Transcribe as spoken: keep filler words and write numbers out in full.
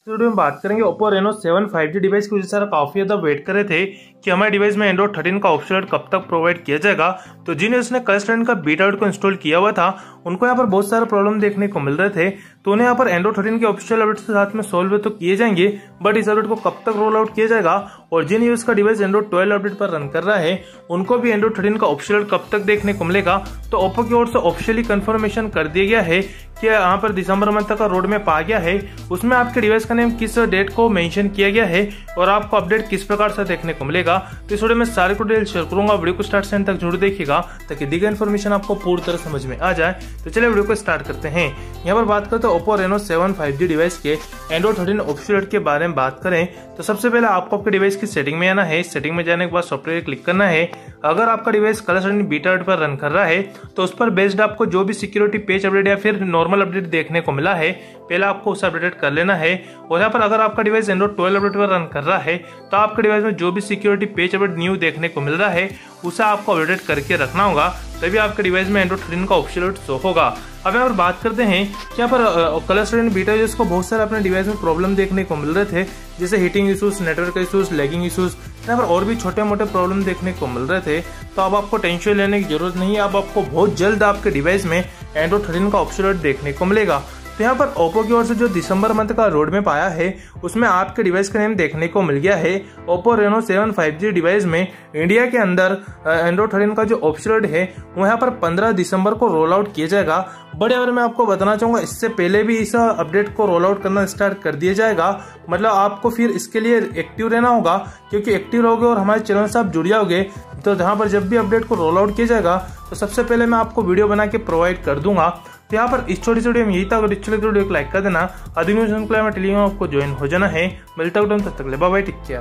इस वीडियो में बात करेंगे Oppo Reno seven five G device की वजह से काफी ज्यादा वेट कर रहे थे कि हमारे डिवाइस में एंड्रॉइड थर्टीन का ऑप्शन कब तक प्रोवाइड किया जाएगा। तो जिन यूजर्स ने कल स्टैंड का बीटा आउट को इंस्टॉल किया हुआ था उनको यहाँ पर बहुत सारे प्रॉब्लम देखने को मिल रहे थे, तो उन्हें यहाँ पर एंड्रॉइड थर्टीन के ऑफिशियल अपडेट के साथ में सोल्व तो किए जाएंगे, बट इस अपडेट को कब तक रोल आउट किया जाएगा और जिन यूजर्स का डिवाइस एंड्रॉइड ट्वेल्व अपडेट पर रन कर रहा है उनको भी एंड्रॉइड थर्टीन का ऑफिशियल कब तक देखने को मिलेगा। तो ओप्पो की ओर से ऑफिशियली कंफर्मेशन कर दिया गया है कि यहाँ पर दिसंबर मंथ का रोड मैप आ गया है, उसमें आपके डिवाइस का नेम किस डेट को मेंशन किया गया है और आपको अपडेट किस प्रकार से देखने को मिलेगा। तो इस वीडियो में सारे को डिटेल शेयर करूंगा, वीडियो को स्टार्ट से एंड तक जरूर देखिएगा ताकि दी गई इन्फॉर्मेशन आपको पूरी तरह समझ में आ जाए। तो चलिए वीडियो को स्टार्ट करते हैं। यहाँ पर बात करते हैं Oppo Reno seven five G device के एंड्रॉइड थर्टीन ऑफिशियल के बारे में बात करें तो सबसे पहले आपको आपके डिवाइस की सेटिंग में आना है। सेटिंग में जाने के बाद सॉफ्टवेयर क्लिक करना है। अगर आपका डिवाइस कलर थर्टीन बीटा पर रन कर रहा है तो उस पर बेस्ड आपको जो भी सिक्योरिटी पेज अपडेट या फिर नॉर्मल अपडेट देखने को मिला है पहले आपको उसे अपडेट कर लेना है। और यहाँ पर अगर आपका डिवाइस एंड्रॉइड ट्वेल्व अपडेट पर रन कर रहा है तो आपके डिवाइस में जो भी सिक्योरिटी पेज अपडेट न्यू देखने को मिल रहा है उसे आपको अपडेट करके रखना होगा, तभी आपके डिवाइस में एंड्रॉइड थर्टीन का ऑफिशियल शो होगा। अब यहाँ पर बात करते हैं कि यहाँ पर कलर थर्टीन बीटा यूजर्स को बहुत सारे अपने डिवाइस में प्रॉब्लम देखने को मिल रहे थे, जैसे heating issues, network issues, lagging issues, यहाँ पर और भी छोटे मोटे प्रॉब्लम देखने को मिल रहे थे। तो अब आपको टेंशन लेने की जरूरत नहीं है, अब आपको बहुत जल्द आपके डिवाइस में एंड्रॉइड थर्टीन का ऑप्शन देखने को मिलेगा। तो यहाँ पर ओप्पो की ओर से जो दिसंबर मंथ का रोड मैप आया है उसमें आपके डिवाइस का नेम देखने को मिल गया है। Oppo Reno seven five G device में इंडिया के अंदर एंड्रॉइड थर्टीन का जो ऑप्शन है वो यहाँ पर पंद्रह दिसंबर को रोल आउट किया जाएगा। बट यार मैं आपको बताना चाहूंगा इससे पहले भी इस अपडेट को रोल आउट करना स्टार्ट कर दिया जाएगा, मतलब आपको फिर इसके लिए एक्टिव रहना होगा, क्योंकि एक्टिव रहोगे और हमारे चैनल से आप जुड़ जाओगे तो जहाँ पर जब भी अपडेट को रोल आउट किया जाएगा तो सबसे पहले मैं आपको वीडियो बना के प्रोवाइड कर दूंगा। तो यहाँ पर इस छोटी छोटी में यही था, अगर इस वीडियो को लाइक कर देना, अधिक न्यूज़ के लिए मैं टेलीग्राम आपको ज्वाइन हो जाना है। मिलता हूँ तब तक ले, बाय बाय, टेक केयर।